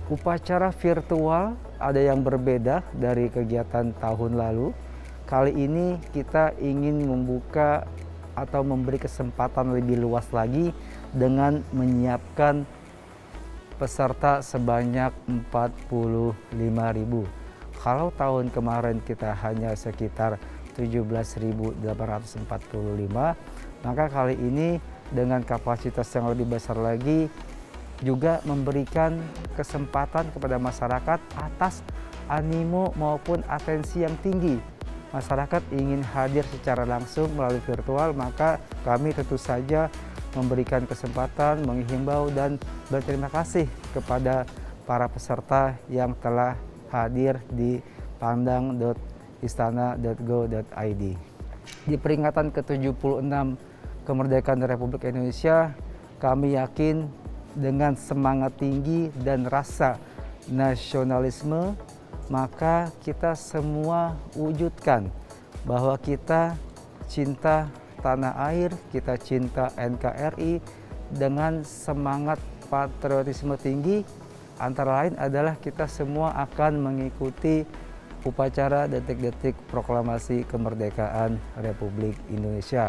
Upacara virtual ada yang berbeda dari kegiatan tahun lalu. Kali ini kita ingin membuka atau memberi kesempatan lebih luas lagi dengan menyiapkan peserta sebanyak 45.000. Kalau tahun kemarin kita hanya sekitar 17.845, maka kali ini dengan kapasitas yang lebih besar lagi juga memberikan kesempatan kepada masyarakat atas animo maupun atensi yang tinggi. Masyarakat ingin hadir secara langsung melalui virtual, maka kami tentu saja memberikan kesempatan, menghimbau dan berterima kasih kepada para peserta yang telah hadir di pandang.istana.go.id. Di peringatan ke-76 kemerdekaan Republik Indonesia, kami yakin dengan semangat tinggi dan rasa nasionalisme, maka kita semua wujudkan bahwa kita cinta tanah air, kita cinta NKRI dengan semangat patriotisme tinggi. Antara lain adalah kita semua akan mengikuti upacara detik-detik proklamasi kemerdekaan Republik Indonesia.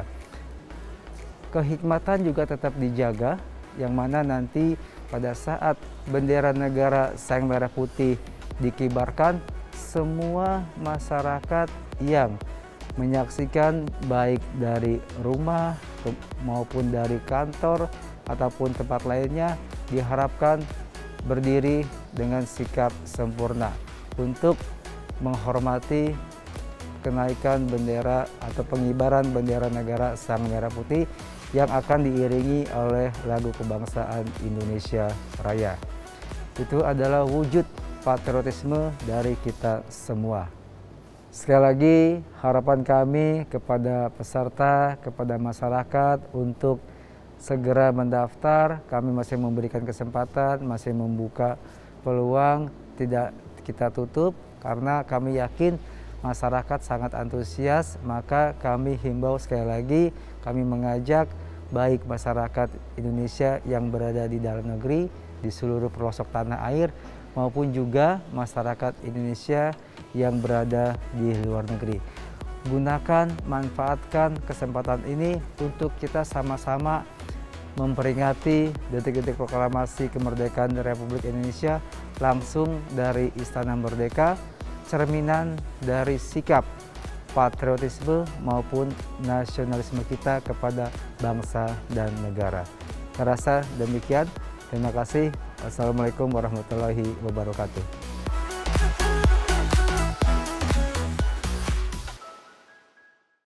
Kehikmatan juga tetap dijaga, yang mana nanti pada saat bendera negara sang merah putih dikibarkan, semua masyarakat yang menyaksikan baik dari rumah maupun dari kantor ataupun tempat lainnya diharapkan berdiri dengan sikap sempurna untuk menghormati kenaikan bendera atau pengibaran bendera negara sang merah putih yang akan diiringi oleh lagu kebangsaan Indonesia Raya. Itu adalah wujud patriotisme dari kita semua. Sekali lagi harapan kami kepada peserta, kepada masyarakat untuk segera mendaftar. Kami masih memberikan kesempatan, masih membuka peluang, tidak kita tutup karena kami yakin masyarakat sangat antusias. Maka kami himbau sekali lagi, kami mengajak baik masyarakat Indonesia yang berada di dalam negeri, di seluruh pelosok tanah air, maupun juga masyarakat Indonesia yang berada di luar negeri. Gunakan, manfaatkan kesempatan ini untuk kita sama-sama memperingati detik-detik proklamasi kemerdekaan Republik Indonesia langsung dari Istana Merdeka, cerminan dari sikap patriotisme maupun nasionalisme kita kepada bangsa dan negara. Saya rasa demikian. Terima kasih. Wassalamualaikum warahmatullahi wabarakatuh.